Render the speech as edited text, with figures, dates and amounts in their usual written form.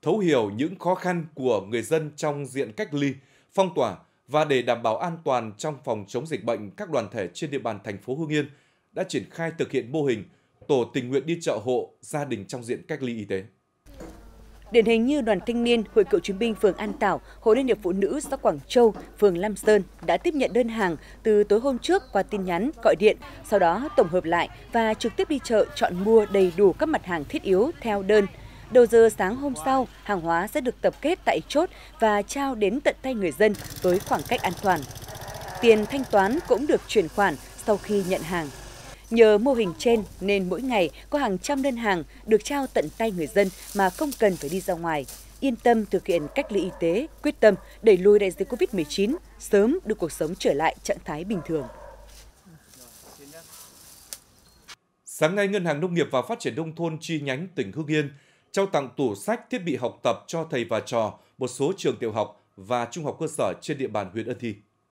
thấu hiểu những khó khăn của người dân trong diện cách ly, phong tỏa và để đảm bảo an toàn trong phòng chống dịch bệnh, các đoàn thể trên địa bàn thành phố Hưng Yên đã triển khai thực hiện mô hình tổ tình nguyện đi chợ hộ gia đình trong diện cách ly y tế. Điển hình như Đoàn Thanh niên, Hội Cựu chiến binh phường An Tảo, Hội Liên hiệp Phụ nữ xã Quảng Châu, phường Lam Sơn đã tiếp nhận đơn hàng từ tối hôm trước qua tin nhắn, gọi điện, sau đó tổng hợp lại và trực tiếp đi chợ chọn mua đầy đủ các mặt hàng thiết yếu theo đơn. Đầu giờ sáng hôm sau, hàng hóa sẽ được tập kết tại chốt và trao đến tận tay người dân với khoảng cách an toàn. Tiền thanh toán cũng được chuyển khoản sau khi nhận hàng. Nhờ mô hình trên nên mỗi ngày có hàng trăm đơn hàng được trao tận tay người dân mà không cần phải đi ra ngoài, yên tâm thực hiện cách ly y tế, quyết tâm đẩy lùi đại dịch Covid-19, sớm đưa cuộc sống trở lại trạng thái bình thường. Sáng nay, Ngân hàng Nông nghiệp và Phát triển Nông thôn chi nhánh tỉnh Hưng Yên trao tặng tủ sách, thiết bị học tập cho thầy và trò một số trường tiểu học và trung học cơ sở trên địa bàn huyện Ân Thi.